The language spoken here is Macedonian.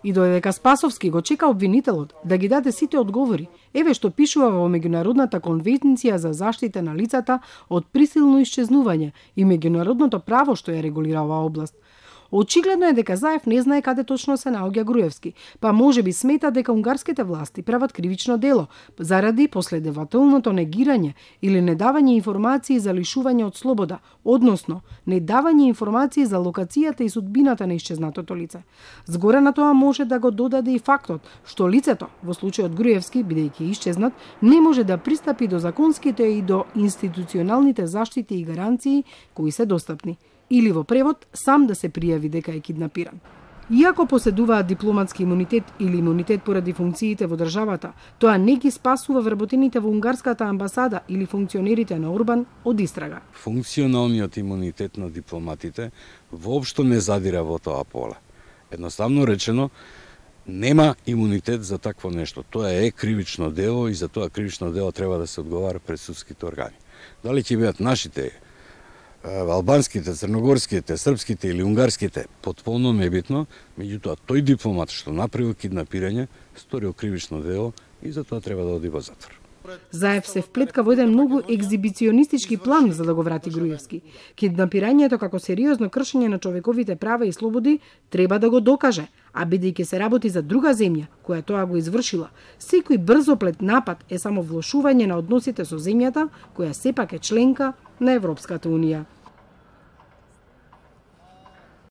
И додека Спасовски го чека обвинителот да ги даде сите одговори, еве што пишува во Меѓународната конвенција за заштита на лицата од присилно исчезнување и меѓународното право што ја регулира оваа област. Очигледно е дека Заев не знае каде точно се наоѓа Груевски, па може би смета дека унгарските власти прават кривично дело заради последователното негирање или недавање информации за лишување од слобода, односно недавање информации за локацијата и судбината на исчезнатото лице. Згоре на тоа може да го додаде и фактот што лицето, во случајот Груевски, бидејќи исчезнат, не може да пристапи до законските и до институционалните заштити и гаранции кои се достапни, или во превод сам да се пријави дека е киднапиран. Иако поседуваат дипломатски имунитет или имунитет поради функциите во државата, тоа не ги спасува вработените во унгарската амбасада или функционерите на Орбан од истрага. Функционалниот имунитет на дипломатите воопшто не задира во тоа поле. Едноставно речено, нема имунитет за такво нешто. Тоа е кривично дело и за тоа кривично дело треба да се одговара пред судските органи. Дали ќе бидат нашите, албанските, црногорските, српските или унгарските, потполно небитно, меѓутоа тој дипломат што направил киднапирање, сторил кривично дело и за тоа треба да оди во затвор. Заев се вплетка во еден многу екзибиционистички план за да го врати Груевски. Киднапирањето како сериозно кршење на човековите права и слободи треба да го докаже, а бидејќи се работи за друга земја која тоа го извршила, секој брзоплет напад е само влошување на односите со земјата која сепак е членка на Европската унија.